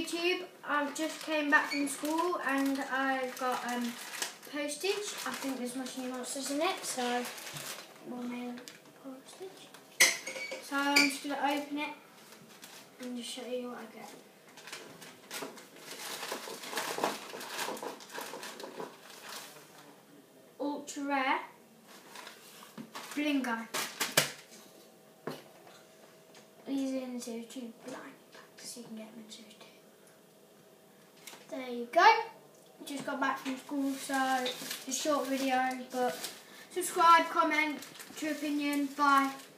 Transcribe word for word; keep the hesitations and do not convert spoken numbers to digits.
YouTube. I just came back from school and I got um, postage. I think there's Moshi monsters in it, so we'll mail postage. So I'm just going to open it and just show you what I get. Ultra rare Blingo. These are in the series two blind packs, so you can get them in series two. There you go. Just got back from school, so it's a short video, but subscribe, comment, your opinion, bye.